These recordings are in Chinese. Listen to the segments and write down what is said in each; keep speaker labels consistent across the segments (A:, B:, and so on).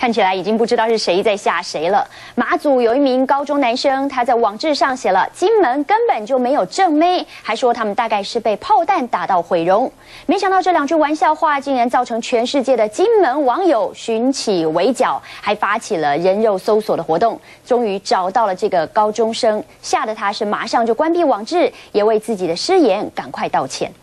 A: 看起来已经不知道是谁在吓谁了。马祖有一名高中男生，他在网志上写了“金门根本就没有正妹”，还说他们大概是被炮弹打到毁容。没想到这两句玩笑话竟然造成全世界的金门网友寻起围剿，还发起了人肉搜索的活动，终于找到了这个高中生，吓得他是马上就关闭网志，也为自己的失言赶快道歉。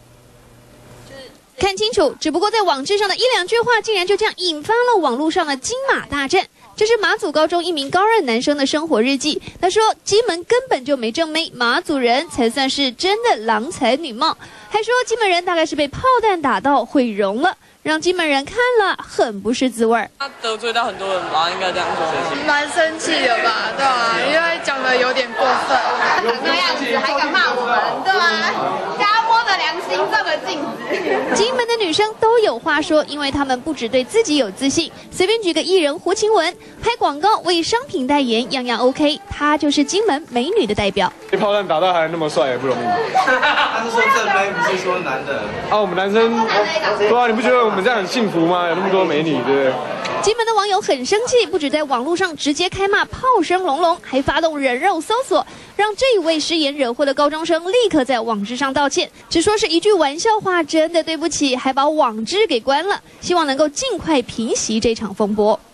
B: 看清楚，只不过在网志上的一两句话，竟然就这样引发了网络上的金马大战。这是马祖高中一名高二男生的生活日记。他说：“金门根本就没正妹，马祖人才算是真的郎才女貌。”还说金门人大概是被炮弹打到毁容了，让金门人看了很不是滋味。
C: 他得罪到很多人吧，应该这样说。
D: 蛮生气的吧，对吧？因为讲的有点过分，长那样子还敢骂我们，对吧？家摸着良心照个镜子。
B: 金门的女生都有话说，因为她们不只对自己有自信。随便举个艺人胡晴雯，拍广告为商品代言，样样 OK。她就是金门美女的代表。
E: 被炮弹打到还那么帅也不容易。
F: 他是说正妹，不是说男的。
E: 啊，我们男生，对啊，你不觉得我们这样很幸福吗？有那么多美女，对不对？
B: 金门的网友很生气，不止在网络上直接开骂，炮声隆隆，还发动人肉搜索，让这一位失言惹祸的高中生立刻在网志上道歉，只说是一句玩笑话，真的对不起，还把网志给关了，希望能够尽快平息这场风波。